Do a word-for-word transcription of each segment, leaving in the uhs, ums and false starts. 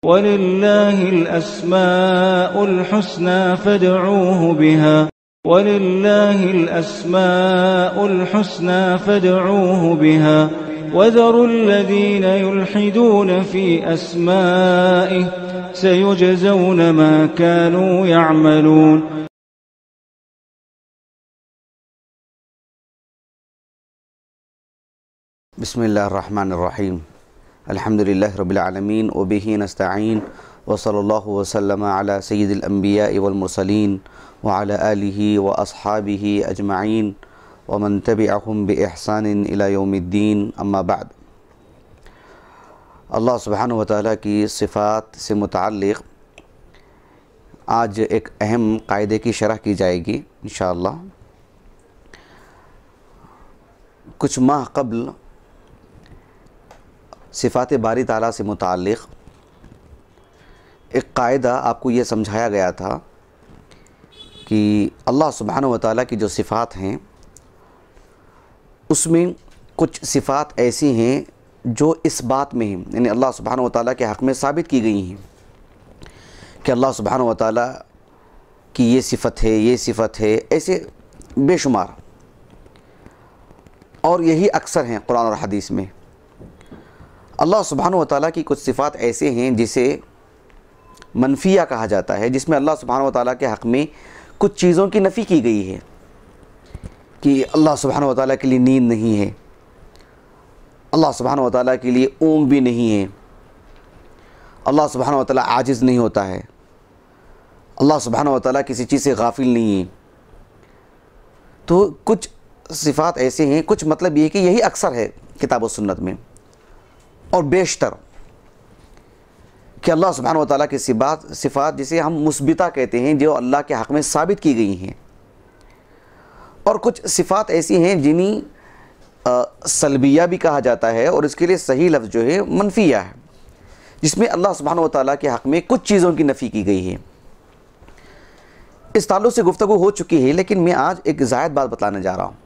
وَلِلَّهِ الْأَسْمَاءُ الْحُسْنَى فَادْعُوهُ بِهَا وَلِلَّهِ الْأَسْمَاءُ الْحُسْنَى فَادْعُوهُ بِهَا وَذَرُوا الَّذِينَ يُلْحِدُونَ فِي أَسْمَائِهِ سَيُجْزَوْنَ مَا كَانُوا يَعْمَلُونَ. بسم اللہ الرحمن الرحیم. الحمد للہ رب العالمین وبہ نستعین وصلی اللہ وسلم علی سید الانبیاء والمرسلین وعلی آلہ واصحابہ اجمعین ومن تبعہم باحسان الی یوم الدین. اما بعد. اللہ سبحانہ وتعالی کی صفات سے متعلق آج ایک اہم قاعدے کی شرح کی جائے گی انشاءاللہ. کچھ ماہ قبل صفات باری تعالیٰ سے متعلق ایک قاعدہ آپ کو یہ سمجھایا گیا تھا کہ اللہ سبحانہ وتعالیٰ کی جو صفات ہیں اس میں کچھ صفات ایسی ہیں جو اس بات میں ہیں، یعنی اللہ سبحانہ وتعالیٰ کے حق میں ثابت کی گئی ہیں کہ اللہ سبحانہ وتعالیٰ کی یہ صفت ہے، یہ صفت ہے، ایسے بے شمار، اور یہی اکثر ہیں قرآن اور حدیث میں. اللہ سبحانہ وتعالیٰ کی کچھ صفات ایسے ہیں جسے منفیہ کہا جاتا ہے، جس میں اللہ سبحانہ وتعالیٰ کے حق میں کچھ چیزوں کی نفی کی گئی ہے کہ اللہ سبحانہ وتعالیٰ کے لیے نیند نہیں ہے، اللہ سبحانہ وتعالیٰ کے لیے اونگ بھی نہیں ہے، اللہ سبحانہ وتعالیٰ عاجز نہیں ہوتا ہے، اللہ سبحانہ وتعالیٰ کسی چیز سے غافل نہیں ہے. تو کچھ صفات ایسے ہیں، کچھ مطلب یہ کہ یہی اکثر ہے کتاب و سنت میں اور بیشتر، کہ اللہ سبحانہ وتعالیٰ کی صفات صفات جسے ہم مثبتہ کہتے ہیں جو اللہ کے حق میں ثابت کی گئی ہیں، اور کچھ صفات ایسی ہیں جنہیں سلبیہ بھی کہا جاتا ہے، اور اس کے لیے صحیح لفظ جو ہے منفیہ ہے، جس میں اللہ سبحانہ وتعالیٰ کے حق میں کچھ چیزوں کی نفی کی گئی ہے. اس تعلق سے گفتگو ہو چکی ہے، لیکن میں آج ایک زائد بات بتلانے جا رہا ہوں.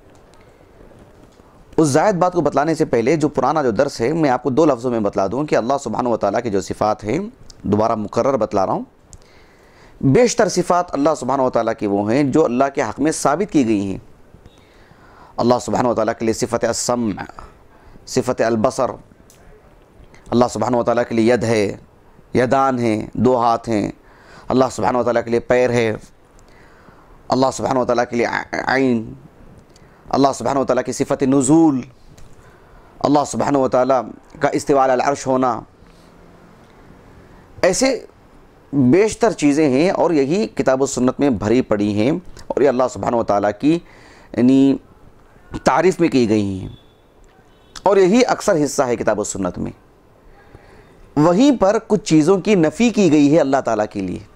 اس زائد بات کو بتلانے سے پہلے جو پرانا جو درس ہے میں آپ کو دو لفظوں میں بتلا دوں کہ اللہ سبحانہ وتعالیٰ کی جو صفات ہیں، دوبارہ مکرر بتلا رہا ہوں، بیشتر صفات اللہ سبحانہ وتعالیٰ کی وہ ہیں جو اللہ کے حق میں ثابت کی گئی ہیں. اللہ سبحانہ وتعالیٰ کے لیے صفت السمع، صفت البصر، اللہ سبحانہ وتعالیٰ کے لیے ید ہے، یدان ہیں، دو ہاتھ ہیں، اللہ سبحانہ وتعالیٰ کے لیے پیر ہے، اللہ سبحانہ وتعالیٰ کے لیے عین، اللہ سبحانہ وتعالیٰ کی صفت نزول، اللہ سبحانہ وتعالیٰ کا استواء علی العرش ہونا. ایسے بیشتر چیزیں ہیں اور یہی کتاب و سنت میں بھری پڑی ہیں، اور یہ اللہ سبحانہ وتعالیٰ کی یعنی تعریف میں کی گئی ہیں، اور یہی اکثر حصہ ہے کتاب و سنت میں. وہیں پر کچھ چیزوں کی نفی کی گئی ہے اللہ تعالیٰ کے لیے.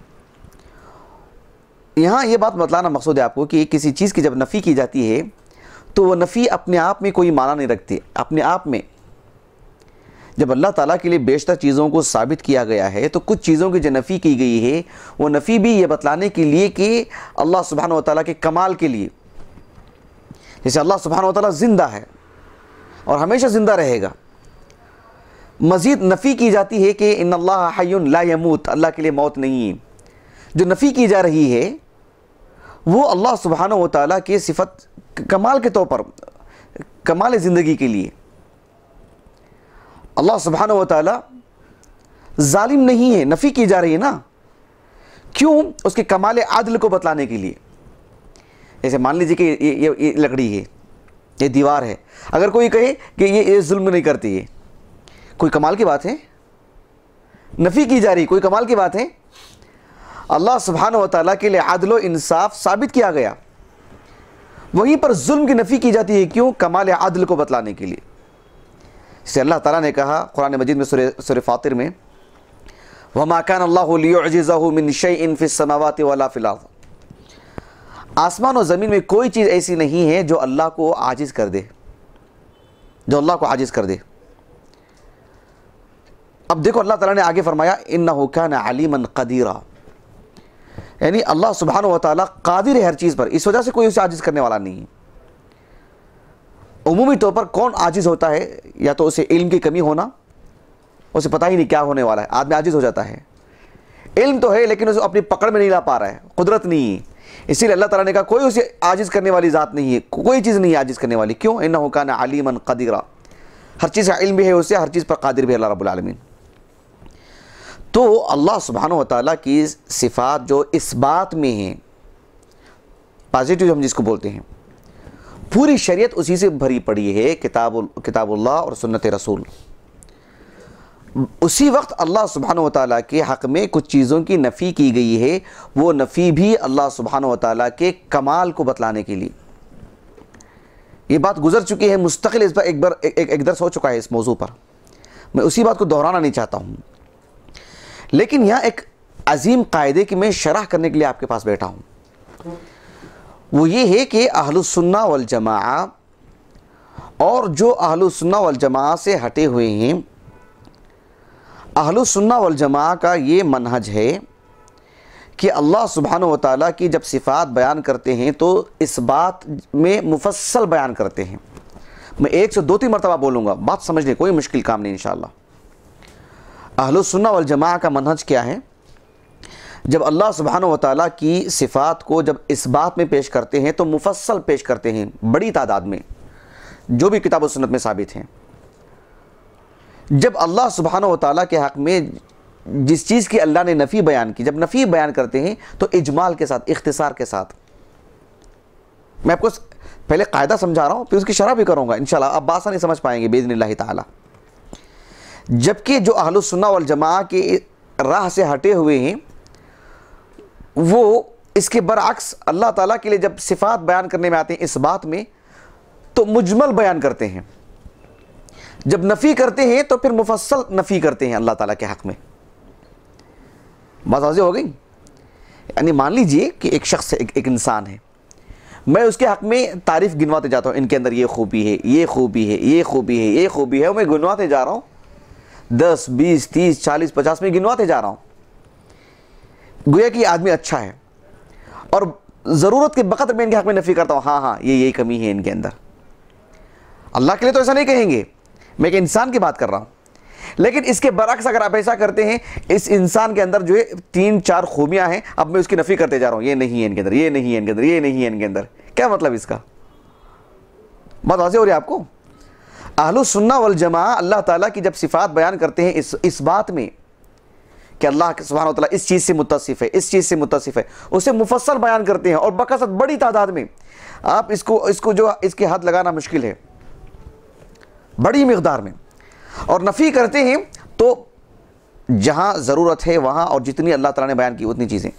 یہاں یہ بات بتلانا مقصود ہے آپ کو کہ کسی چیز کی جب نفی کی جاتی ہے تو وہ نفی اپنے آپ میں کوئی معنی نہیں رکھتی. اپنے آپ میں جب اللہ تعالیٰ کے لیے بیشتر چیزوں کو ثابت کیا گیا ہے تو کچھ چیزوں کی جو نفی کی گئی ہے وہ نفی بھی یہ بتلانے کے لیے کہ اللہ سبحانہ وتعالیٰ کے کمال کے لیے. جیسے اللہ سبحانہ وتعالیٰ زندہ ہے اور ہمیشہ زندہ رہے گا. مزید نفی کی جاتی ہے کہ ان اللہ حی لا یموت، اللہ کے لیے موت نہیں ہے. جو نفی کی جا رہی ہے وہ اللہ سبحانہ وتعالیٰ کے صفت کمال کے طور پر، کمال زندگی کے لیے. اللہ سبحانہ وتعالیٰ ظالم نہیں ہے، نفی کی جا رہی ہے نا. کیوں؟ اس کے کمال عدل کو بتلانے کے لیے. جیسے مان لیجیے کہ یہ یہ لکڑی ہے، یہ دیوار ہے، اگر کوئی کہے کہ یہ یہ ظلم نہیں کرتی ہے، کوئی کمال کی بات ہے؟ نفی کی جا رہی کوئی کمال کی بات ہے؟ اللہ سبحانہ وتعالیٰ کے لیے عدل و انصاف ثابت کیا گیا، وہیں پر ظلم کی نفی کی جاتی ہے. کیوں؟ کمال عدل کو بتلانے کے لیے. جسے اللہ تعالیٰ نے کہا قرآن مجید میں سورہ سورہ فاطر میں وَمَا كَانَ اللَّهُ لِيُعْجِزَهُ مِنْ شَيْءٍ فِي السَّمَاوَاتِ وَلَا فِي الْأَرْضِ. آسمان و زمین میں کوئی چیز ایسی نہیں ہے جو اللہ کو عاجز کر دے، جو اللہ کو عاجز کر دے. اب دیکھو اللہ تعالیٰ نے آگے فرمایا إِنَّهُ كَانَ عَلِيمًا قَدِيرًا، یعنی اللہ سبحانہ وتعالیٰ قادر ہے ہر چیز پر، اس وجہ سے کوئی اسے عاجز کرنے والا نہیں ہے. عمومی طور پر کون عاجز ہوتا ہے؟ یا تو اسے علم کی کمی ہونا، اسے پتہ ہی نہیں کیا ہونے والا ہے، آدمی عاجز ہو جاتا ہے. علم تو ہے لیکن اسے اپنی پکڑ میں نہیں لا پا رہا ہے، قدرت نہیں ہے. اسی لیے اللہ تعالیٰ نے کہا کوئی اسے عاجز کرنے والی ذات نہیں ہے، کوئی چیز نہیں ہے عاجز کرنے والی. کیوں؟ انہ کان علیما قدیرا، ہر چیز کا علم بھی ہے اسے، ہر چیز پر قادر بھی ہے اللہ رب العالمین. تو اللہ سبحانہ و تعالیٰ کی صفات جو اس بات میں ہیں، پازیٹیو ہم جس کو بولتے ہیں، پوری شریعت اسی سے بھری پڑی ہے، کتاب کتاب اللہ اور سنت رسول. اسی وقت اللہ سبحانہ و تعالیٰ کے حق میں کچھ چیزوں کی نفی کی گئی ہے، وہ نفی بھی اللہ سبحانہ و تعالیٰ کے کمال کو بتلانے کے لیے. یہ بات گزر چکی ہے، مستقل اس پر ایک بار ایک ایک درس ہو چکا ہے اس موضوع پر، میں اسی بات کو دہرانا نہیں چاہتا ہوں. لیکن یہاں ایک عظیم قاعدے کی میں شرح کرنے کے لیے آپ کے پاس بیٹھا ہوں. وہ یہ ہے کہ اہل السنہ والجماعہ اور جو اہل السنہ والجماعہ سے ہٹے ہوئے ہیں، اہل السنہ والجماعہ کا یہ منہج ہے کہ اللہ سبحانہ و تعالیٰ کی جب صفات بیان کرتے ہیں تو اس بات میں مفصل بیان کرتے ہیں. میں ایک سے دو تین مرتبہ بولوں گا، بات سمجھنے کوئی مشکل کام نہیں انشاءاللہ. اہل السنہ والجماعہ کا منہج کیا ہے؟ جب اللہ سبحانہ و تعالیٰ کی صفات کو جب اس بات میں پیش کرتے ہیں تو مفصل پیش کرتے ہیں، بڑی تعداد میں، جو بھی کتاب و سنت میں ثابت ہیں. جب اللہ سبحانہ و تعالیٰ کے حق میں جس چیز کی اللہ نے نفی بیان کی، جب نفی بیان کرتے ہیں تو اجمال کے ساتھ، اختصار کے ساتھ. میں آپ کو پہلے قاعدہ سمجھا رہا ہوں، پھر اس کی شرح بھی کروں گا انشاءاللہ، آپ بآسانی سمجھ پائیں گے باذن اللہ تعالیٰ. جبکہ جو اہل السنہ والجماعہ کے راہ سے ہٹے ہوئے ہیں وہ اس کے برعکس اللہ تعالیٰ کے لیے جب صفات بیان کرنے میں آتے ہیں اس بات میں تو مجمل بیان کرتے ہیں، جب نفی کرتے ہیں تو پھر مفصل نفی کرتے ہیں اللہ تعالیٰ کے حق میں. بات واضح ہو گئی؟ یعنی مان لیجئے کہ ایک شخص ایک, ایک انسان ہے، میں اس کے حق میں تعریف گنواتے جاتا ہوں، ان کے اندر یہ خوبی ہے، یہ خوبی ہے، یہ خوبی ہے، یہ خوبی ہے، میں گنواتے جا رہا ہوں، دس بیس تیس چالیس پچاس میں گنواتے جا رہا ہوں. گویا کہ یہ آدمی اچھا ہے، اور ضرورت کے وقت میں ان کے حق میں نفی کرتا ہوں، ہاں ہاں یہ یہی کمی ہے ان کے اندر. اللہ کے لیے تو ایسا نہیں کہیں گے، میں ایک انسان کی بات کر رہا ہوں. لیکن اس کے برعکس اگر آپ ایسا کرتے ہیں، اس انسان کے اندر جو ہے تین چار خوبیاں ہیں، اب میں اس کی نفی کرتے جا رہا ہوں، یہ نہیں ہے ان کے اندر، یہ نہیں ہے ان کے اندر، یہ نہیں ہے ان کے اندر. کیا مطلب اس کا؟ بات واضح ہو رہی ہے آپ کو؟ اہل السنہ والجماعہ اللہ تعالیٰ کی جب صفات بیان کرتے ہیں اس اس بات میں کہ اللہ سبحانہ و تعالیٰ اس چیز سے متصف ہے، اس چیز سے متصف ہے، اسے مفصل بیان کرتے ہیں اور بکثرت بڑی تعداد میں. آپ اس کو اس کو جو اس کی حد لگانا مشکل ہے، بڑی مقدار میں. اور نفی کرتے ہیں تو جہاں ضرورت ہے وہاں، اور جتنی اللہ تعالیٰ نے بیان کی اتنی چیزیں.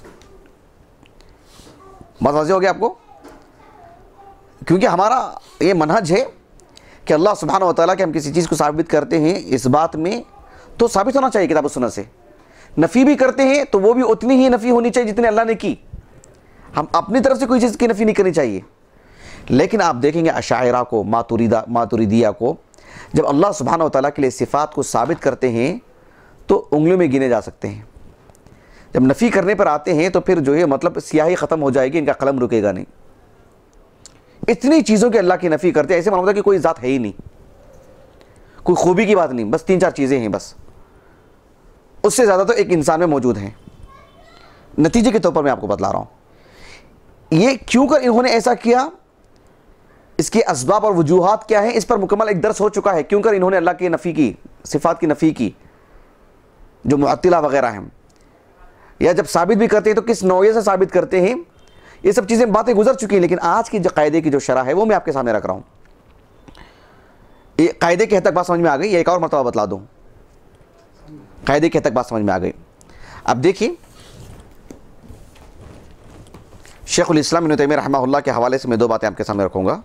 بات واضح ہو گیا آپ کو؟ کیونکہ ہمارا یہ منہج ہے کہ اللہ سبحانہ و تعالیٰ کہ ہم کسی چیز کو ثابت کرتے ہیں اس بات میں تو ثابت ہونا چاہیے کتاب و سنت سے. نفی بھی کرتے ہیں تو وہ بھی اتنی ہی نفی ہونی چاہیے جتنے اللہ نے کی. ہم اپنی طرف سے کوئی چیز کی نفی نہیں کرنی چاہیے. لیکن آپ دیکھیں گے اشاعرہ کو، ماتوریدہ ماتوریدیہ کو، جب اللہ سبحانہ و تعالیٰ کے لیے صفات کو ثابت کرتے ہیں تو انگلیوں میں گنے جا سکتے ہیں. جب نفی کرنے پر آتے ہیں تو پھر جو ہے مطلب سیاہی ختم ہو جائے گی، ان کا قلم رکے گا نہیں. اتنی چیزوں کے اللہ کی نفی کرتے ہیں، ایسے معلوم ہوتا ہے کہ کوئی ذات ہے ہی نہیں، کوئی خوبی کی بات نہیں، بس تین چار چیزیں ہیں، بس اس سے زیادہ تو ایک انسان میں موجود ہیں. نتیجے کے طور پر میں آپ کو بتلا رہا ہوں یہ کیوں کر انہوں نے ایسا کیا، اس کے اسباب اور وجوہات کیا ہیں، اس پر مکمل ایک درس ہو چکا ہے. کیوں کر انہوں نے اللہ کی نفی کی، صفات کی نفی کی، جو معطلہ وغیرہ ہیں، یا جب ثابت بھی کرتے ہیں تو کس نوعیت سے ثابت کرتے ہیں، یہ سب چیزیں باتیں گزر چکی ہیں. لیکن آج کی جو قاعدے کی جو شرح ہے وہ میں آپ کے سامنے رکھ رہا ہوں. یہ قاعدے کے حد تک بات سمجھ میں آ گئی، یا ایک اور مرتبہ بتلا دوں؟ قاعدے کے حد تک بات سمجھ میں آ گئی. اب دیکھیں شیخ الاسلام ابن تیمیہ رحمہ اللہ کے حوالے سے میں دو باتیں آپ کے سامنے رکھوں گا.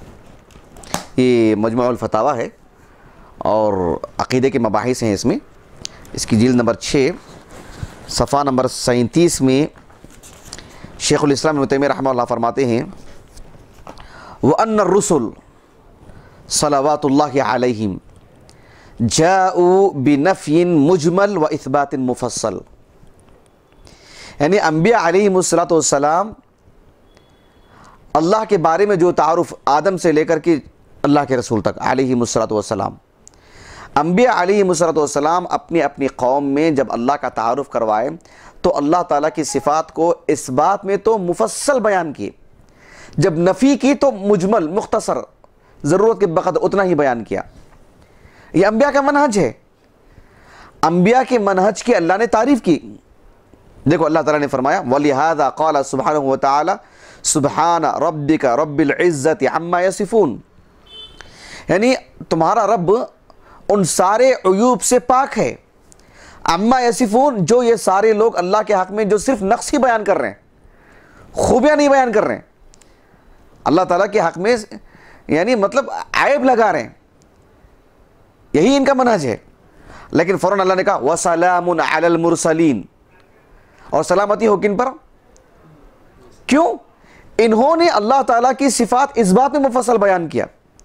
یہ مجموع الفتاوی ہے اور عقیدے کے مباحث ہیں اس میں. اس کی جلد نمبر چھ صفحہ نمبر سینتیس میں شیخ الاسلام ابن تیمیہ رحمہ اللہ فرماتے ہیں وَأَنَّ الرُّسُلَ صلوات اللہ علیہم جاءوا بنفی مجمل و اثبات مفصل. یعنی انبیاء علیہم الصلوۃ والسلام اللہ کے بارے میں جو تعارف آدم سے لے کر کے اللہ کے رسول تک علیہم الصلوۃ والسلام، انبیاء علیہ السلام اپنی اپنی قوم میں جب اللہ کا تعارف کروائے تو اللہ تعالیٰ کی صفات کو اس بات میں تو مفصل بیان کیے، جب نفی کی تو مجمل مختصر ضرورت کے بقدر اتنا ہی بیان کیا۔ یہ انبیاء کا منہج ہے، انبیاء کے منہج کی اللہ نے تعریف کی۔ دیکھو اللہ تعالیٰ نے فرمایا وَلِهَذَا قَالَ سُبْحَانَهُ وَتَعَالَى سُبْحَانَ رَبِّكَ رَبِّ الْعِزَّةِ عَمَّا يَصِفُونَ، یعنی تمہارا رب ان سارے عیوب سے پاک ہے، عَمَّا يَصِفُونَ، جو یہ سارے لوگ اللہ کے حق میں جو صرف نقص ہی بیان کر رہے ہیں، خوبیاں نہیں بیان کر رہے ہیں، اللہ تعالیٰ کے حق میں یعنی مطلب عیب لگا رہے ہیں، یہی ان کا منہج ہے۔ لیکن فوراً اللہ نے کہا وَسَلَامٌ عَلَى الْمُرْسَلِينَ، اور سلامتی ہو کن پر؟ کیوں؟ انہوں نے اللہ تعالیٰ کی صفات اس بات میں مفصل بیان کیا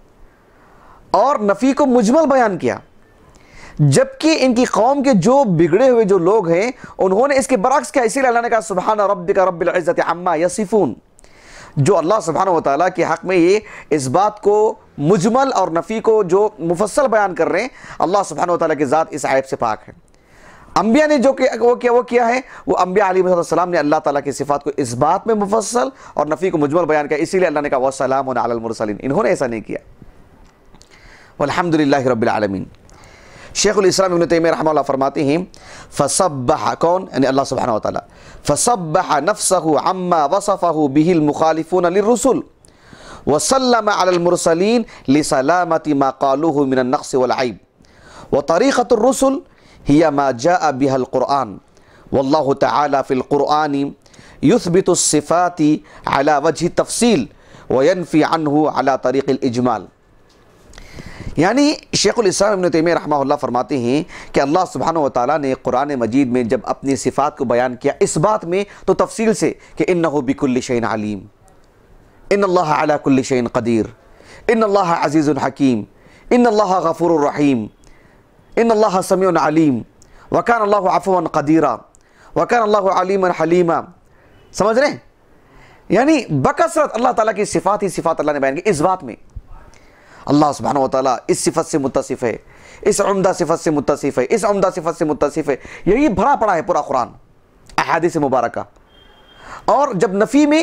اور نفی کو مجمل بیان کیا، جبکہ ان کی قوم کے جو بگڑے ہوئے جو لوگ ہیں انہوں نے اس کے برعکس کیا، اسی لیے اللہ نے کہا سبحان ربک رب العزت عما یصفون۔ جو اللہ سبحانہ و تعالیٰ کے حق میں یہ اس بات کو مجمل اور نفی کو جو مفصل بیان کر رہے ہیں، اللہ سبحانہ و تعالیٰ کی ذات اس عیب سے پاک ہے۔ انبیاء نے جو کہ وہ کیا وہ کیا ہے، وہ انبیاء علیہ السلام نے اللہ تعالیٰ کی صفات کو اس بات میں مفصل اور نفی کو مجمل بیان کیا، اسی لیے اللہ نے کہا وَسَلَامٌ عَلَى الْمُرْسَلِينَ، انہوں نے ایسا نہیں کیا۔ والحمدللہ رب العالمین۔ شیخ الاسلام ابن تیمیہ رحمہ اللہ فرماتے ہیں فَصَبَّحَ، کون؟ یعنی اللہ سبحانہ و تعالیٰ، فَصَبَّحَ نَفْسَهُ عَمَّا وَصَفَهُ بِهِ الْمُخَالِفُونَ لِلرُّسُلِ وَسَلَّمَ عَلَى الْمُرْسَلِينَ لِسَلَامَةِ مَا قَالُوهُ مِنَ النَّقْصِ وَالْعَيْبِ وَطَرِيقَةُ الرُّسُلِ هي ما جاء بها القرآن والله تعالى في القرآن يثبت الصفات على وجه التفصيل وينفي عنه على طريق الإجمال۔ یعنی شیخ الاسلام ابن تیمیہ رحمہ اللہ فرماتے ہیں کہ اللہ سبحانہ و تعالیٰ نے قرآن مجید میں جب اپنی صفات کو بیان کیا اس بات میں تو تفصیل سے کہ انہ بکل شیء علیم، ان اللہ علی کل شیء قدیر، ان اللہ عزیز حکیم، ان اللہ غفور رحیم، ان اللہ سمیع علیم، وکان اللہ عفوا قدیرا، وکان اللہ علیما حلیما۔ سمجھ رہے ہیں؟ یعنی بکثرت اللہ تعالیٰ کی صفات ہی صفات اللہ نے بیان کی۔ اس بات میں اللہ سبحانہ و تعالیٰ اس صفت سے متصف ہے، اس عمدہ صفت سے متصف ہے، اس عمدہ صفت سے متصف ہے، یہی بھرا پڑا ہے پورا قرآن احادیث مبارکہ۔ اور جب نفی میں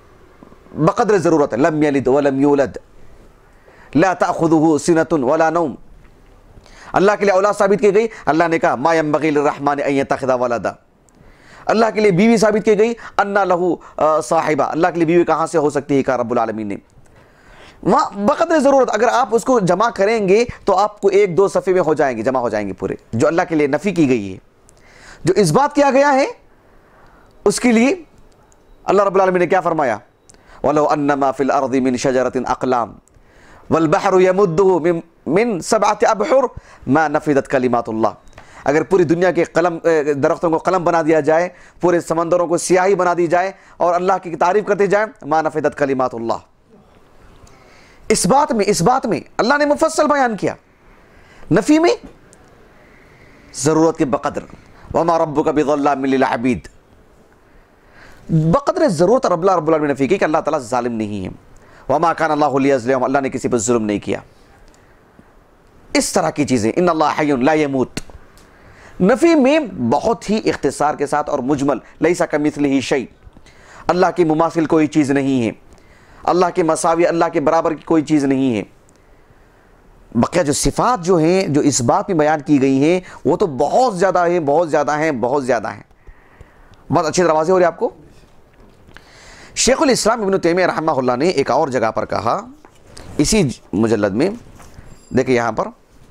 بقدر ضرورت ہے، لم یلد ولم یولد، لا تأخذہ سنۃ ولا نوم، اللہ کے لیے اولاد ثابت کی گئی، اللہ نے کہا ما ينبغي للرحمن ان يتخذ ولدا۔ اللہ کے لیے بیوی ثابت کی گئی، انا لہو صاحبہ، اللہ کے لیے بیوی کہاں سے ہو سکتی ہے، کہا رب العالمین نے۔ وہاں بقدر ضرورت اگر آپ اس کو جمع کریں گے تو آپ کو ایک دو صفحے میں ہو جائیں گے، جمع ہو جائیں گے پورے، جو اللہ کے لیے نفی کی گئی ہے۔ جو اس بات کیا گیا ہے اس کے لیے اللہ رب العالمین نے کیا فرمایا، وَلَوْ أَنَّمَا فِي الْأَرْضِ مِنْ شَجَرَةٍ أَقْلَامٍ وَالْبَحْرُ يَمُدُّهُ مِنْ سَبْعَةِ أَبْحُرٍ مَا نَفِدَتْ كَلِمَاتُ اللَّهِ۔ اگر پوری دنیا کے قلم درختوں کو قلم بنا دیا جائے، پورے سمندروں کو سیاہی بنا دی جائے اور اللہ کی تعریف کرتے جائیں، ما نفدت کلمات اللہ۔ اس بات میں اس بات میں اللہ نے مفصل بیان کیا، نفی میں ضرورت کے بقدر وما ربک بظلام للعبید، بقدر ضرورت رب اللہ رب العالمین نے نفی کی کہ اللہ تعالیٰ ظالم نہیں ہے، وما کان اللہ لیظلمہم، اللہ نے کسی پر ظلم نہیں کیا۔ اس طرح کی چیزیں، ان اللہ حی لا یموت، نفی میں بہت ہی اختصار کے ساتھ اور مجمل، لیس کمثلہ شیء، اللہ کی مماثل کوئی چیز نہیں ہے، اللہ کے مساوی اللہ کے برابر کی کوئی چیز نہیں ہے۔ بقیہ جو صفات جو ہیں جو اس بات میں بیان کی گئی ہیں وہ تو بہت زیادہ ہیں بہت زیادہ ہیں بہت زیادہ ہیں۔ بہت اچھے دروازے ہو رہے آپ کو۔ شیخ الاسلام ابن تیمیہ رحمہ اللہ نے ایک اور جگہ پر کہا، اسی مجلد میں دیکھیں یہاں پر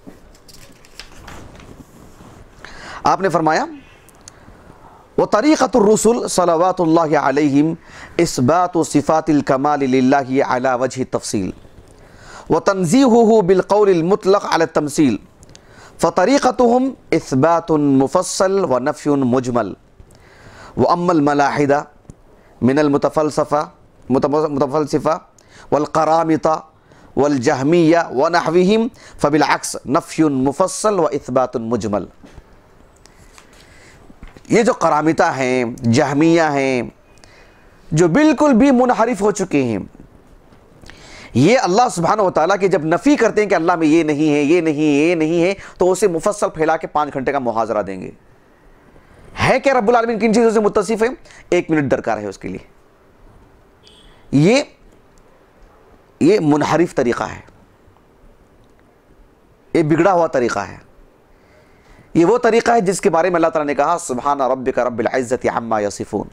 آپ نے فرمایا وطریقۃ الرسل صلوات اللہ علیہم اثبات صفات الکمال للہ علی وجہ التفصیل وتنزیہہ بالقول المطلق علی التمثیل فطریقتہم اثبات مفصل ونفی مجمل واما الملاحدہ من المتفلسفہ متفلسفہ والقرامطہ والجہمیہ ونحوہم فبالعکس نفی مفصل و اثبات مجمل۔ یہ جو قرامطہ ہیں، جہمیہ ہیں، جو بالکل بھی منحرف ہو چکے ہیں، یہ اللہ سبحانہ و تعالیٰ کی جب نفی کرتے ہیں کہ اللہ میں یہ نہیں ہے یہ نہیں ہے یہ نہیں ہے تو اسے مفصل پھیلا کے پانچ گھنٹے کا محاضرہ دیں گے. ہے کہ رب العالمین کن چیزوں سے متصف ہے؟ ایک منٹ درکار ہے اس کے لیے. یہ یہ منحرف طریقہ ہے, یہ بگڑا ہوا طریقہ ہے. یہ وہ طریقہ ہے جس کے بارے میں اللہ تعالیٰ نے کہا سبحان ربک رب العزت عما یصفون,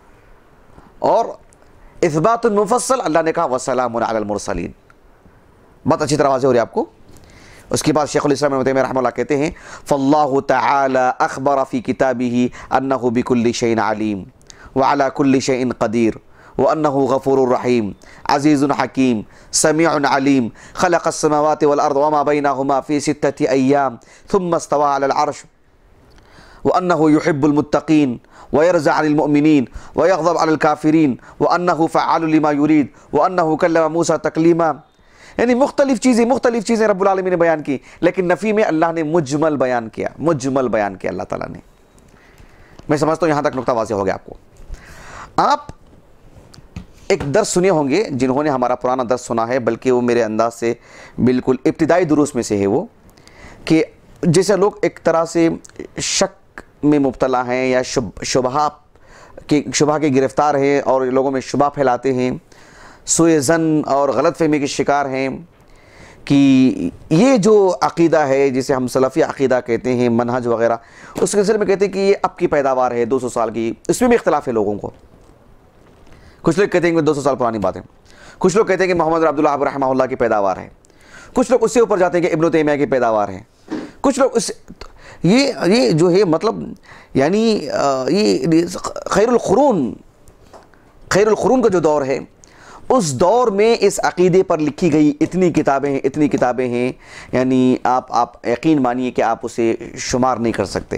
اور اثبات المفصل اللہ نے کہا وسلام علی المرسلین. بہت اچھی طرح واضح ہو رہی ہے آپ کو. اس کے بعد شیخ الاسلام ابن تیمیہ رحمہ اللہ کہتے ہیں فاللہ تعالی اخبر فی کتابہ انہ بکل شیء علیم وعلی کل شیء قدیر وانہ غفور الرحیم عزیز حکیم سمیع علیم خلق السماوات والارض وما بینہما فی ستۃ ایام ثم استوى علی العرش وانہ یحب المتقین ويرضى عن المؤمنين ويغضب على الكافرين وأنه فعال لما يريد وأنه كلم موسى تكليما. یعنی مختلف چیزیں مختلف چیزیں رب العالمین نے بیان کی, لیکن نفی میں اللہ نے مجمل بیان کیا, مجمل بیان کیا اللہ تعالیٰ نے. میں سمجھتا ہوں یہاں تک نقطہ واضح ہو گیا آپ کو. آپ ایک درس سنے ہوں گے جنہوں نے ہمارا پرانا درس سنا ہے, بلکہ وہ میرے انداز سے بالکل ابتدائی دروس میں سے ہے وہ, کہ جیسے لوگ ایک طرح سے شک میں مبتلا ہیں یا شبہ کے شبہ کے گرفتار ہیں اور لوگوں میں شبہ پھیلاتے ہیں, سوء ظن اور غلط فہمی کے شکار ہیں کہ یہ جو عقیدہ ہے جسے ہم سلفی عقیدہ کہتے ہیں, منہج وغیرہ, اس کے سلسلے میں کہتے ہیں کہ یہ اب کی پیداوار ہے دو سو سال کی. اس میں بھی اختلاف ہے لوگوں کو. کچھ لوگ کہتے ہیں کہ دو سو سال پرانی بات ہے, کچھ لوگ کہتے ہیں کہ محمد عبد الوہاب رحمہ اللہ کی پیداوار ہے, کچھ لوگ اس سے اوپر جاتے ہیں کہ ابن تیمیہ کی پیداوار ہے, کچھ لوگ اس یہ یہ جو ہے مطلب یعنی یہ خیر القرون خیر القرون کا جو دور ہے, اس دور میں اس عقیدے پر لکھی گئی اتنی کتابیں ہیں اتنی کتابیں ہیں یعنی آپ آپ یقین مانیے کہ آپ اسے شمار نہیں کر سکتے.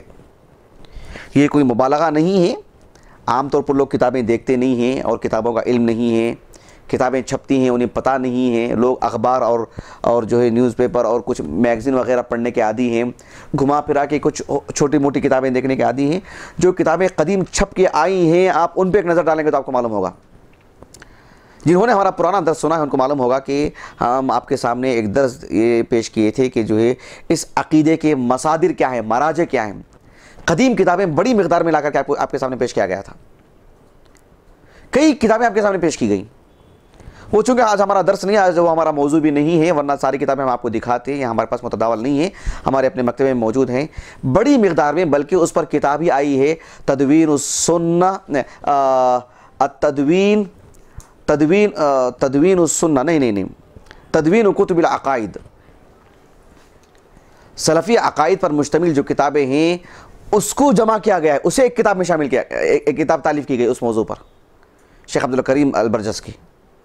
یہ کوئی مبالغہ نہیں ہے. عام طور پر لوگ کتابیں دیکھتے نہیں ہیں اور کتابوں کا علم نہیں ہے, کتابیں چھپتی ہیں انہیں پتہ نہیں ہے. لوگ اخبار اور اور جو ہے نیوز پیپر اور کچھ میگزین وغیرہ پڑھنے کے عادی ہیں, گھما پھرا کے کچھ چھوٹی موٹی کتابیں دیکھنے کے عادی ہیں. جو کتابیں قدیم چھپ کے آئی ہیں آپ ان پہ ایک نظر ڈالیں گے تو آپ کو معلوم ہوگا. جنہوں نے ہمارا پرانا درس سنا ہے ان کو معلوم ہوگا کہ ہم آپ کے سامنے ایک درس یہ پیش کیے تھے کہ جو ہے اس عقیدے کے مصادر کیا ہیں, مراجع کیا ہیں. قدیم کتابیں بڑی مقدار میں لا کر کے آپ کو آپ کے سامنے پیش کیا گیا تھا. کئی کتابیں آپ کے سامنے پیش کی گئیں. وہ چونکہ آج ہمارا درس نہیں ہے, آج وہ ہمارا موضوع بھی نہیں ہے, ورنہ ساری کتابیں ہم آپ کو دکھاتے ہیں, یہ ہمارے پاس متداول نہیں ہے, ہمارے اپنے مکتبے میں موجود ہیں بڑی مقدار میں. بلکہ اس پر کتاب ہی آئی ہے تدوین السنہ, التدوین تدوین تدوین السنہ نہیں نہیں نہیں تدوین کتب العقائد, سلفی عقائد پر مشتمل جو کتابیں ہیں اس کو جمع کیا گیا ہے, اسے ایک کتاب میں شامل کیا, ایک کتاب تالیف کی گئی اس موضوع پر, شیخ عبد الکریم البرجس کی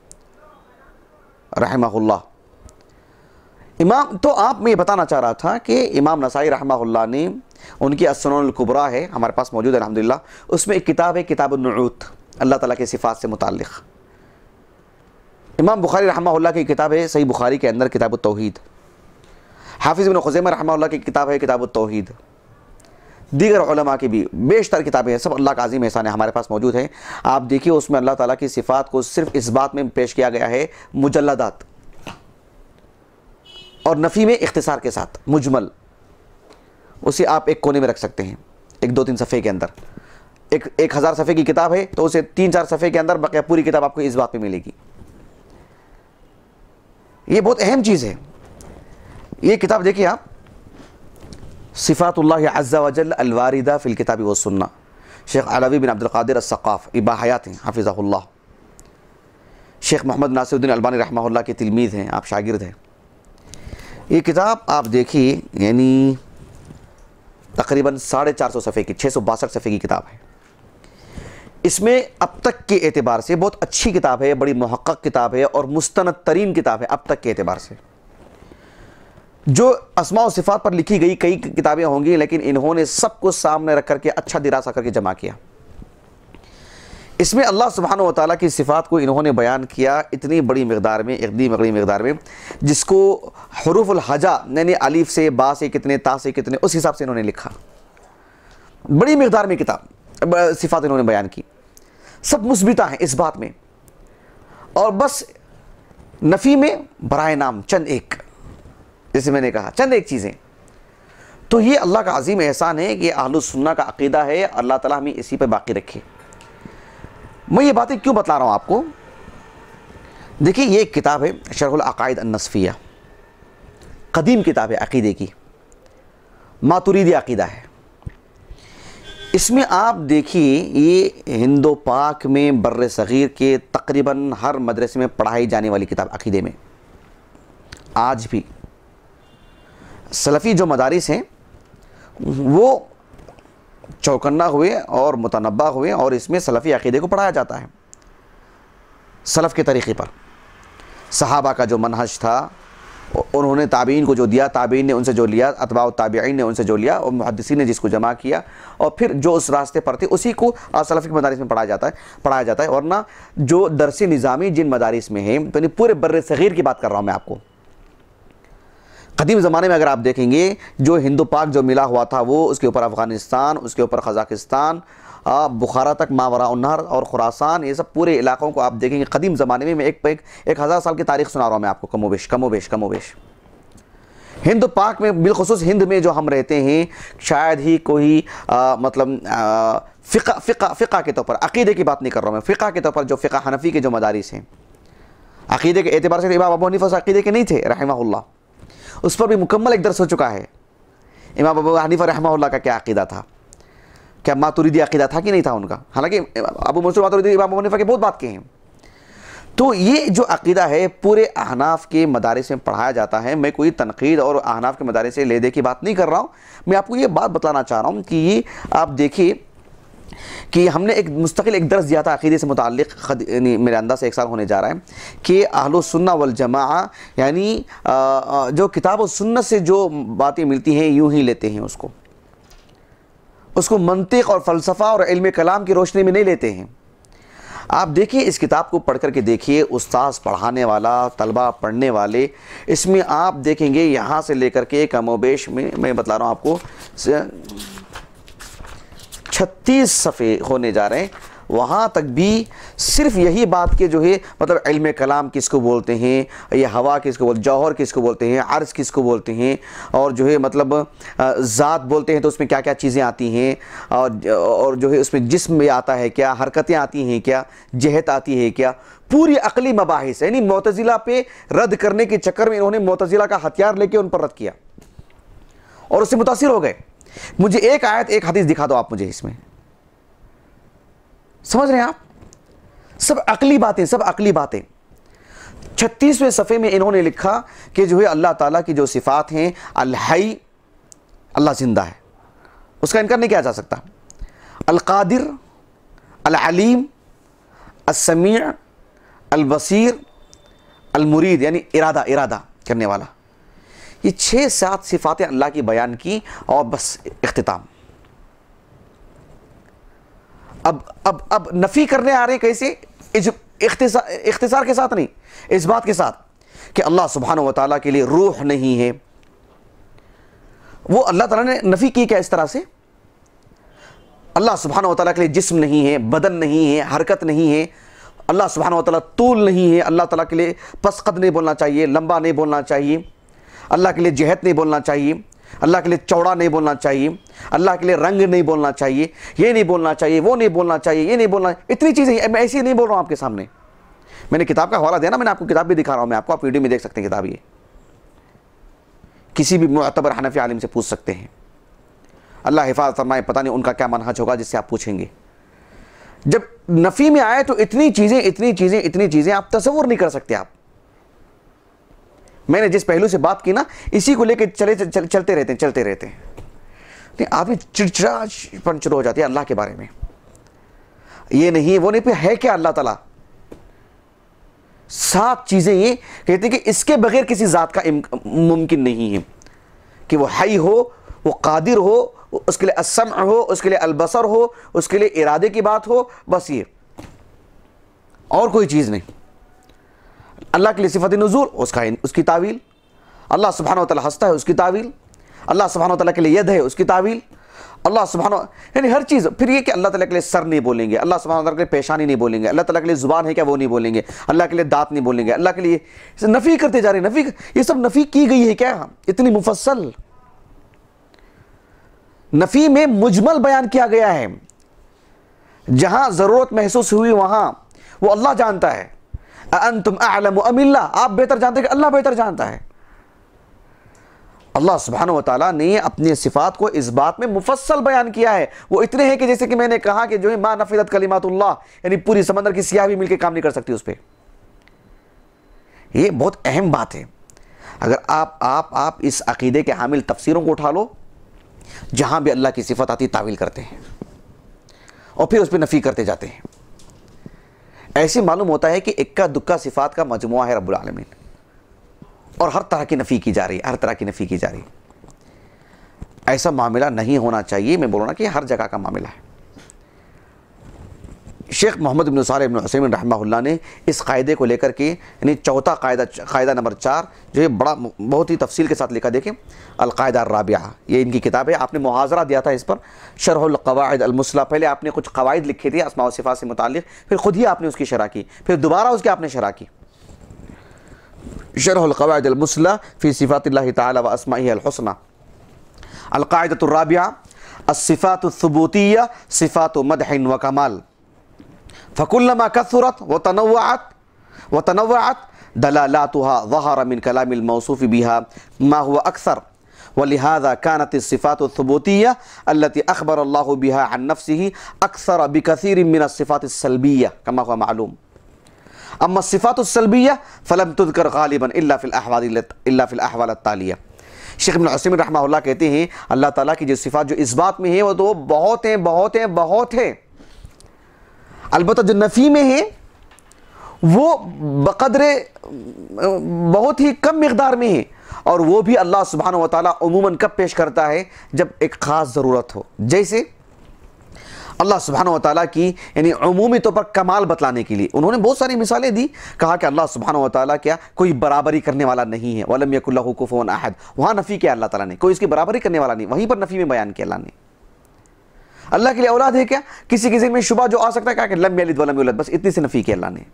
رحمہ اللہ. امام تو آپ میں یہ بتانا چاہ رہا تھا کہ امام نسائی رحمہ اللہ نے ان کی السنن الکبریٰ ہے ہمارے پاس موجود ہے الحمدللہ, اس میں ایک کتاب ہے کتاب النعوت, اللہ تعالیٰ کے صفات سے متعلق. امام بخاری رحمہ اللہ کی کتاب ہے صحیح بخاری کے اندر کتاب التوحید. حافظ ابن خزیمہ رحمہ اللہ کی کتاب ہے کتاب التوحید. دیگر علماء کی بھی بیشتر کتابیں ہیں, سب اللہ کا عظیم احسان ہے ہمارے پاس موجود ہیں. آپ دیکھیے اس میں اللہ تعالیٰ کی صفات کو صرف اس بات میں پیش کیا گیا ہے مجلدات, اور نفی میں اختصار کے ساتھ مجمل. اسے آپ ایک کونے میں رکھ سکتے ہیں ایک دو تین صفحے کے اندر. ایک ایک ہزار صفحے کی کتاب ہے تو اسے تین چار صفحے کے اندر بقیہ پوری کتاب آپ کو اس بات پہ ملے گی. یہ بہت اہم چیز ہے. یہ کتاب دیکھیے آپ, صفات اللہ عز و جل الواردہ فی الکتاب والسنہ, شیخ علوی بن عبد القادر الثقاف, ابا حیات ہیں حفظہ اللہ. شیخ محمد ناصر الدین البانی رحمہ اللہ کے تلمیذ ہیں, آپ شاگرد ہیں. یہ کتاب آپ دیکھیے یعنی تقریباً ساڑھے چار سو صفحے کی, چھ سو باسٹھ صفحے کی کتاب ہے. اس میں اب تک کے اعتبار سے بہت اچھی کتاب ہے, بڑی محقق کتاب ہے اور مستند ترین کتاب ہے اب تک کے اعتبار سے. جو اسماء و صفات پر لکھی گئی کئی کتابیں ہوں گی, لیکن انہوں نے سب کو سامنے رکھ کر کے اچھا دراسہ کر کے جمع کیا. اس میں اللہ سبحانہ و تعالیٰ کی صفات کو انہوں نے بیان کیا اتنی بڑی مقدار میں, اتنی بڑی مقدار میں جس کو حروف الہجا یعنی الف سے, با سے کتنے, تا سے کتنے, اس حساب سے انہوں نے لکھا. بڑی مقدار میں کتاب صفات انہوں نے بیان کی, سب مثبتہ ہیں اس بات میں. اور بس نفی میں برائے نام چند ایک، جیسے میں نے کہا چند ایک چیزیں. تو یہ اللہ کا عظیم احسان ہے کہ اہل السنہ کا عقیدہ ہے. اللہ تعالیٰ ہمیں اسی پہ باقی رکھے. میں یہ باتیں کیوں بتلا رہا ہوں آپ کو؟ دیکھیں یہ ایک کتاب ہے شرح العقائد النصفیہ، قدیم کتاب ہے عقیدے کی، ماتریدی عقیدہ ہے. اس میں آپ دیکھیے یہ ہند و پاک میں بر صغیر کے تقریباً ہر مدرسے میں پڑھائی جانے والی کتاب عقیدے میں. آج بھی سلفی جو مدارس ہیں وہ چوکنا ہوئے اور متنبہ ہوئے اور اس میں سلفی عقیدے کو پڑھایا جاتا ہے سلف کے طریقے پر. صحابہ کا جو منہج تھا انہوں نے تابعین کو جو دیا، تابعین نے ان سے جو لیا، اتباع التابعین نے ان سے جو لیا، اور محدثین نے جس کو جمع کیا اور پھر جو اس راستے پر تھے اسی کو سلفی کے مدارس میں پڑھایا جاتا ہے پڑھایا جاتا ہے ورنہ جو درس نظامی جن مدارس میں ہیں، یعنی پورے بر صغیر کی بات کر رہا ہوں میں آپ کو. قدیم زمانے میں اگر آپ دیکھیں گے جو ہند و پاک جو ملا ہوا تھا وہ اس کے اوپر افغانستان، اس کے اوپر قزاقستان، بخارا تک ماوراء النہر اور خراسان، یہ سب پورے علاقوں کو آپ دیکھیں گے قدیم زمانے میں. میں ایک ایک ایک ہزار سال کی تاریخ سنا رہا ہوں میں آپ کو، کم و بیش کم و بیش کم و بیش. ہند و پاک میں بالخصوص ہند میں جو ہم رہتے ہیں شاید ہی کوئی آ, مطلب آ, فقہ فقہ فقہ کے طور پر، عقیدے کی بات نہیں کر رہا ہوں میں، فقہ کے طور پر جو فقہ حنفی کے جو مدارس ہیں، عقیدے کے اعتبار سے امام ابو حنیفہ عقیدے کے نہیں تھے رحمہ اللہ، اس پر بھی مکمل ایک درس ہو چکا ہے. امام ابو حنیفہ رحمہ اللہ کا کیا عقیدہ تھا، کیا ماتریدی عقیدہ تھا کہ نہیں تھا ان کا؟ حالانکہ ابو منصور ماتریدی امام ابو حنیفہ کے بہت بات کے ہیں. تو یہ جو عقیدہ ہے پورے احناف کے مدارس میں پڑھایا جاتا ہے. میں کوئی تنقید اور احناف کے مدارس سے لے دے کی بات نہیں کر رہا ہوں، میں آپ کو یہ بات بتلانا چاہ رہا ہوں کہ یہ آپ دیکھیے کہ ہم نے ایک مستقل ایک درس دیا تھا عقیدے سے متعلق، یعنی میرے انداز سے ایک سال ہونے جا رہا ہے، کہ اہل السنہ والجماعہ یعنی جو کتاب و سنت سے جو باتیں ملتی ہیں یوں ہی لیتے ہیں، اس کو اس کو منطق اور فلسفہ اور علم کلام کی روشنی میں نہیں لیتے ہیں. آپ دیکھیے اس کتاب کو پڑھ کر کے دیکھیے، استاذ پڑھانے والا، طلبہ پڑھنے والے، اس میں آپ دیکھیں گے یہاں سے لے کر کے کم و بیش میں میں بتلا رہا ہوں آپ کو چھتیس صفحے ہونے جا رہے ہیں. وہاں تک بھی صرف یہی بات کے جو ہے مطلب علم کلام کس کو بولتے ہیں، یہ ہوا کس کو بولتے ہیں، جوہر کس کو بولتے ہیں، عرض کس کو بولتے ہیں، اور جو ہے مطلب ذات بولتے ہیں تو اس میں کیا کیا چیزیں آتی ہیں، اور اور جو ہے اس میں جسم بھی آتا ہے کیا، حرکتیں آتی ہیں کیا، جہت آتی ہے کیا، پوری عقلی مباحث. یعنی معتزلہ پہ رد کرنے کے چکر میں انہوں نے معتزلہ کا ہتھیار لے کے ان پر رد کیا اور اس سے متاثر ہو گئے. مجھے ایک آیت ایک حدیث دکھا دو آپ مجھے، اس میں سمجھ رہے ہیں آپ؟ سب عقلی باتیں، سب عقلی باتیں. چھتیسویں صفحے میں انہوں نے لکھا کہ جو ہے اللہ تعالیٰ کی جو صفات ہیں، الحی، اللہ زندہ ہے، اس کا انکار نہیں کیا جا سکتا، القادر، العلیم، السمیع، البصیر، المرید یعنی ارادہ ارادہ کرنے والا. یہ چھ سات صفاتیں اللہ کی بیان کی اور بس اختتام. اب اب اب نفی کرنے آ رہے کیسے؟ اختصار اختصار کے ساتھ نہیں، اس بات کے ساتھ کہ اللہ سبحانہ و تعالیٰ کے لیے روح نہیں ہے. وہ اللہ تعالیٰ نے نفی کی کیا اس طرح سے؟ اللہ سبحانہ و تعالیٰ کے لیے جسم نہیں ہے، بدن نہیں ہے، حرکت نہیں ہے. اللہ سبحانہ و تعالیٰ طول نہیں ہے، اللہ تعالیٰ کے لیے پس قد نہیں بولنا چاہیے، لمبا نہیں بولنا چاہیے. اللہ کے لیے جہت نہیں بولنا چاہیے، اللہ کے لیے چوڑا نہیں بولنا چاہیے، اللہ کے لیے رنگ نہیں بولنا چاہیے، یہ نہیں بولنا چاہیے، وہ نہیں بولنا چاہیے، یہ نہیں بولنا. اتنی چیزیں میں ایسی نہیں بول رہا ہوں آپ کے سامنے. میں نے کتاب کا حوالہ دیا نا، میں نے آپ کو کتاب بھی دکھا رہا ہوں میں آپ کو، آپ ویڈیو میں دیکھ سکتے ہیں کتاب. یہ کسی بھی معتبر حنفی عالم سے پوچھ سکتے ہیں. اللہ حفاظت فرمائے، پتہ نہیں ان کا کیا منہج ہوگا جس سے آپ پوچھیں گے. جب نفی میں آئے تو اتنی چیزیں اتنی چیزیں اتنی چیزیں آپ تصور نہیں کر سکتے. آپ میں نے جس پہلو سے بات کی نا اسی کو لے کے چلے چلتے رہتے ہیں چلتے رہتے ہیں آدمی چڑچڑا پن شروع ہو جاتی ہے اللہ کے بارے میں. یہ نہیں وہ نہیں، پہ ہے کیا اللہ تعالیٰ؟ سات چیزیں یہ کہتے ہیں کہ اس کے بغیر کسی ذات کا ممکن نہیں ہے، کہ وہ حی ہو، وہ قادر ہو، اس کے لیے السمع ہو، اس کے لیے البصر ہو، اس کے لیے ارادے کی بات ہو، بس یہ اور کوئی چیز نہیں. اللہ کے لیے صفت نزول، اس کا اس کی تعویل. اللہ سبحانہ و تعالیٰ ہنستا ہے، اس کی تعویل. اللہ سبحانہ و تعالیٰ کے لیے ید ہے، اس کی تعویل. اللہ سبحانہ یعنی ہر چیز. پھر یہ کہ اللہ تعالیٰ کے لیے سر نہیں بولیں گے, اللہ سبحانہ تعالیٰ کے لیے پیشانی نہیں بولیں گے, اللہ تعالیٰ کے لیے زبان ہے کیا وہ نہیں بولیں گے, اللہ کے لیے دانت نہیں بولیں گے, اللہ کے لیے نفی کرتے جا رہے ہیں. نفی, یہ سب نفی کی گئی ہے کیا اتنی مفصل. نفی میں مجمل بیان کیا گیا ہے, جہاں ضرورت محسوس ہوئی وہاں وہ اللہ جانتا ہے. اَأَنْتُمْ أَعْلَمُ أَمِ اللَّهِ, آپ بہتر جانتے ہیں کہ اللہ بہتر جانتا ہے. اللہ سبحانہ وتعالیٰ نے اپنی صفات کو اس بات میں مفصل بیان کیا ہے. وہ اتنے ہیں کہ جیسے کہ میں نے کہا کہ جو ہے ما نفدت کلمات اللہ, یعنی پوری سمندر کی سیاہ بھی مل کے کام نہیں کر سکتی اس پہ. یہ بہت اہم بات ہے. اگر آپ آپ آپ اس عقیدے کے حامل تفسیروں کو اٹھا لو, جہاں بھی اللہ کی صفت آتی تعویل کرتے ہیں اور پھر اس پہ نفی کرتے جاتے ہیں. ایسے معلوم ہوتا ہے کہ اکا دکا صفات کا مجموعہ ہے رب العالمین, اور ہر طرح کی نفی کی جا رہی ہے, ہر طرح کی نفی کی جا رہی ہے. ایسا معاملہ نہیں ہونا چاہیے. میں بولوں نا کہ ہر جگہ کا معاملہ ہے. شیخ محمد بن صالح بن عثیمین رحمہ اللہ نے اس قاعدے کو لے کر کے, یعنی چوتھا قاعدہ, قاعدہ نمبر چار جو ہے بڑا بہت ہی تفصیل کے ساتھ لکھا. دیکھیں القاعدہ الرابعہ, یہ ان کی کتاب ہے. آپ نے محاضرہ دیا تھا اس پر, شرح القواعد المثلی. پہلے آپ نے کچھ قواعد لکھے تھے اسماء و صفات سے متعلق, پھر خود ہی آپ نے اس کی شرح کی, پھر دوبارہ اس کی آپ نے شرح کی. شرح القواعد المثلی فی صفات اللہ تعالی و اسمائہ الحسنى. القاعدۃ الرابعہ الصفات الثبوتیہ صفات مدح و کمال. فكلما كثرت وتنوعت وتنوعت دلالاتها ظهر من كلام الموصوف بها ما هو أكثر, ولهذا كانت الصفات الثبوتية التي أخبر الله بها عن نفسه أكثر بكثير من الصفات السلبية كما هو معلوم. أما الصفات السلبية فلم تذكر غالبا إلا في الأحوال إلا في الأحوال التالية. شیخ ابن عثیمین رحمہ اللہ کہتے ہیں اللہ تعالیٰ کی جو صفات جو اس بات میں ہیں وہ تو بہت ہیں بہت ہیں بہت ہیں, البتہ جو نفی میں ہے وہ بقدر بہت ہی کم مقدار میں ہے, اور وہ بھی اللہ سبحانہ وتعالیٰ عموماً کب پیش کرتا ہے جب ایک خاص ضرورت ہو. جیسے اللہ سبحانہ وتعالیٰ کی یعنی عمومی طور پر کمال بتلانے کے لیے انہوں نے بہت ساری مثالیں دی. کہا کہ اللہ سبحانہ وتعالیٰ کیا کوئی برابری کرنے والا نہیں ہے, وَلَمْ يَكُنْ لَهُ كُفُوًا أَحَدٌ. وہاں نفی کیا اللہ تعالیٰ نے, کوئی اس کی برابری کرنے والا نہیں, وہیں پر نفی میں بیان کیا اللہ نے. اللہ کے لیے اولاد ہے کیا, کسی کسی میں شبہ جو آ سکتا ہے, کہا کہ لم یلد ولم یولد, بس اتنی سی نفی کی اللہ نے.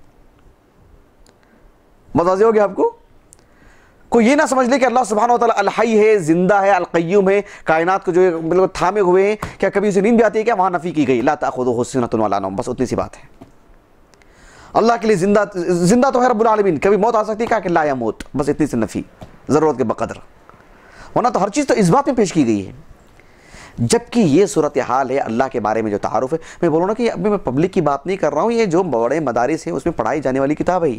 واضح ہو گیا آپ کو. کوئی یہ نہ سمجھ لے کہ اللہ سبحانہ و تعالیٰ الحی ہے, زندہ ہے, القیوم ہے, کائنات کو جو ہے بالکل تھامے ہوئے ہیں, کیا کبھی اسے نیند بھی آتی ہے کیا, وہاں نفی کی گئی لا تأخذہ سنۃ ولا نوم, بس اتنی سی بات ہے. اللہ کے لیے زندہ زندہ تو ہے رب العالمین, کبھی موت آ سکتی ہے, کہا کہ لا یموت, بس اتنی سی نفی ضرورت کے بقدر. ورنہ تو ہر چیز تو اس بات میں پیش کی گئی ہے. جبکہ یہ صورتحال ہے اللہ کے بارے میں جو تعارف ہے. میں بولوں نا کہ ابھی میں پبلک کی بات نہیں کر رہا ہوں, یہ جو بڑے مدارس ہیں اس میں پڑھائی جانے والی کتاب ہے یہ.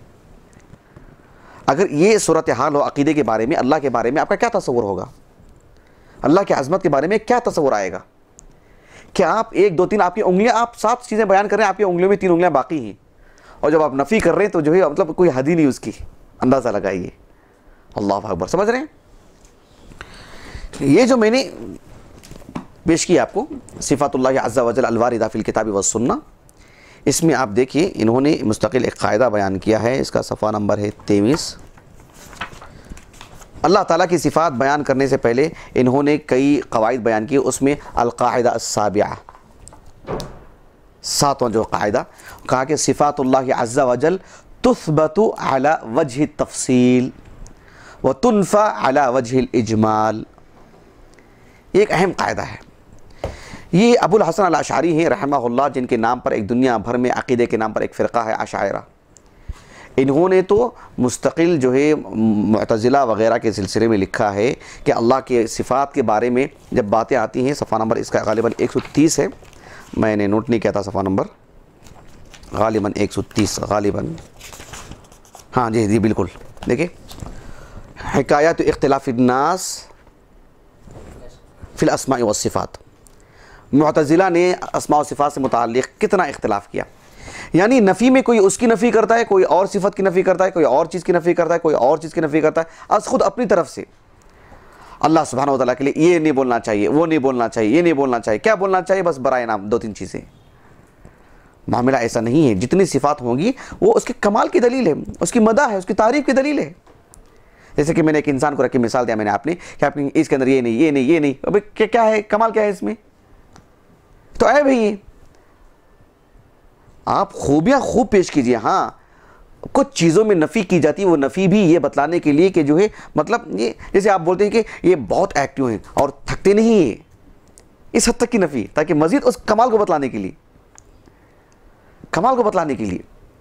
اگر یہ صورتحال ہو عقیدے کے بارے میں, اللہ کے بارے میں, آپ کا کیا تصور ہوگا, اللہ کی عظمت کے بارے میں کیا تصور آئے گا. کہ آپ ایک دو تین آپ کی انگلیاں, آپ سات چیزیں بیان کر رہے ہیں, آپ کی انگلیوں میں تین انگلیاں باقی ہیں, اور جب آپ نفی کر رہے ہیں تو جو ہے مطلب کوئی حد ہی نہیں اس کی, اندازہ لگائیے. اللہ اکبر. سمجھ رہے ہیں. یہ جو میں نے پیش کی آپ کو صفات اللہ عز و جل الواردہ فی الکتاب والسنہ, اس میں آپ دیکھیے انہوں نے مستقل ایک قاعدہ بیان کیا ہے. اس کا صفحہ نمبر ہے تیئیس. اللہ تعالیٰ کی صفات بیان کرنے سے پہلے انہوں نے کئی قواعد بیان کی. اس میں القاعدہ السابعہ, ساتواں جو قاعدہ, کہا کہ صفات اللہ عز و جل تثبت علی وجہ التفصیل وتنفى علی وجہ الاجمال. یہ ایک اہم قاعدہ ہے. یہ ابو الحسن الاشعری ہیں رحمہ اللہ, جن کے نام پر ایک دنیا بھر میں عقیدے کے نام پر ایک فرقہ ہے اشاعرہ. انہوں نے تو مستقل جو ہے معتزلہ وغیرہ کے سلسلے میں لکھا ہے کہ اللہ کے صفات کے بارے میں جب باتیں آتی ہیں, صفحہ نمبر اس کا غالباً ایک سو تیس ہے, میں نے نوٹ نہیں کیا تھا صفحہ نمبر, غالباً ایک سو تیس غالباً, ہاں جی جی بالکل. دیکھیں حکایات اختلاف الناس فی الاسماء والصفات. معتزلہ نے اسماء و صفات سے متعلق کتنا اختلاف کیا. یعنی نفی میں کوئی اس کی نفی کرتا ہے, کوئی اور صفت کی نفی کرتا ہے, کوئی اور چیز کی نفی کرتا ہے, کوئی اور چیز کی نفی کرتا ہے, از خود اپنی طرف سے. اللہ سبحانہ و تعالیٰ کے لیے یہ نہیں بولنا چاہیے, وہ نہیں بولنا چاہیے, یہ نہیں بولنا چاہیے. کیا بولنا چاہیے, بس برائے نام دو تین چیزیں. معاملہ ایسا نہیں ہے. جتنی صفات ہوں گی وہ اس کے کمال کی دلیل ہے, اس کی مدح ہے, اس کی تعریف کی دلیل ہے. جیسے کہ میں نے ایک انسان کو رکھ کے مثال دیا میں نے آپ نے کہ آپ اس کے اندر یہ نہیں یہ نہیں یہ نہیں، ابھی کیا ہے کمال کیا ہے اس میں؟ تو عیب ہے یہ. آپ خوبیاں خوب پیش کیجئے. ہاں کچھ چیزوں میں نفی کی جاتی ہے، وہ نفی بھی یہ بتلانے کے لیے کہ جو ہے مطلب یہ جیسے آپ بولتے ہیں کہ یہ بہت ایکٹیو ہیں اور تھکتے نہیں ہیں، اس حد تک کی نفی تاکہ مزید اس کمال کو بتلانے کے لیے کمال کو بتلانے کے لیے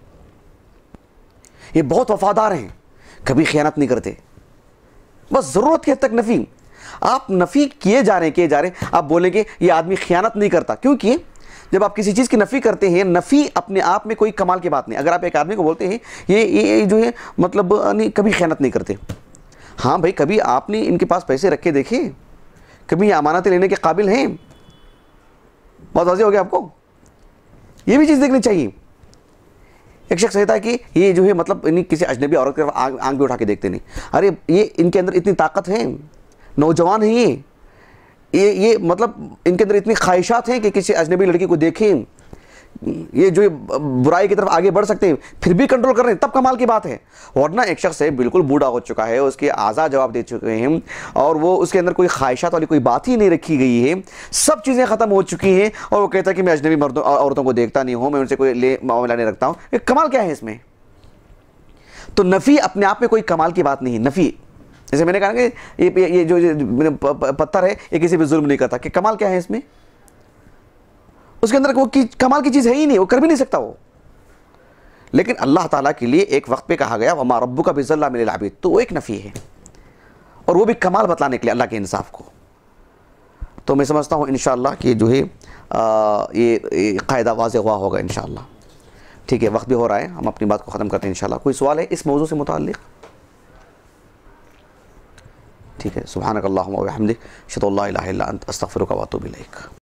یہ بہت وفادار ہیں، کبھی خیانت نہیں کرتے، بس ضرورت کی حد تک نفی. آپ نفی کیے جا رہے ہیں کیے جا رہے ہیں آپ بولیں کہ یہ آدمی خیانت نہیں کرتا. کیونکہ جب آپ کسی چیز کی نفی کرتے ہیں، نفی اپنے آپ میں کوئی کمال کی بات نہیں. اگر آپ ایک آدمی کو بولتے ہیں یہ یہ جو ہے مطلب نہیں کبھی خیانت نہیں کرتے، ہاں بھائی کبھی آپ نے ان کے پاس پیسے رکھے دیکھے، کبھی یہ امانتیں لینے کے قابل ہیں؟ بہت واضح ہو گیا آپ کو، یہ بھی چیز دیکھنی چاہیے. ایک شخص کہتا ہے کہ یہ جو ہے مطلب کسی اجنبی عورت کی طرف آنکھ بھی اٹھا کے دیکھتے نہیں. ارے یہ ان کے اندر اتنی طاقت ہے، نوجوان ہیں یہ یہ یہ مطلب ان کے اندر اتنی خواہشات ہیں کہ کسی اجنبی لڑکی کو دیکھیں، یہ جو برائی کی طرف آگے بڑھ سکتے ہیں، پھر بھی کنٹرول کر رہے ہیں، تب کمال کی بات ہے. ورنہ ایک شخص ہے بالکل بوڑھا ہو چکا ہے، اس کے اعضاء جواب دے چکے ہیں اور وہ اس کے اندر کوئی خواہشات والی کوئی بات ہی نہیں رکھی گئی ہے، سب چیزیں ختم ہو چکی ہیں، اور وہ کہتا ہے کہ میں اجنبی مردوں عورتوں کو دیکھتا نہیں ہوں، میں ان سے کوئی لے معاملہ نہیں رکھتا ہوں. یہ کمال کیا ہے اس میں؟ تو نفی اپنے آپ میں کوئی کمال کی بات نہیں ہے. نفی جیسے میں نے کہا کہ یہ جو پتھر ہے یہ کسی پہ ظلم نہیں کرتا، کہ کمال کیا ہے اس میں؟ اس کے اندر وہ کمال کی چیز ہے ہی نہیں، وہ کر بھی نہیں سکتا وہ. لیکن اللہ تعالیٰ کے لیے ایک وقت پہ کہا گیا وَمَا رَبُّكَ بِظَلَّامٍ لِلْعَبِيدِ، تو وہ ایک نفی ہے، اور وہ بھی کمال بتلانے کے لیے اللہ کے انصاف کو. تو میں سمجھتا ہوں انشاءاللہ کہ جو ہے یہ قاعدہ واضح ہوا ہوگا انشاءاللہ. ٹھیک ہے، وقت بھی ہو رہا ہے، ہم اپنی بات کو ختم کرتے ہیں انشاءاللہ. کوئی سوال ہے اس موضوع سے متعلق؟ ٹھیک ہے، سبحانک اللہم و بحمدک، اشہد ان لا الہ الا انت، استغفرک و اتوب الیک.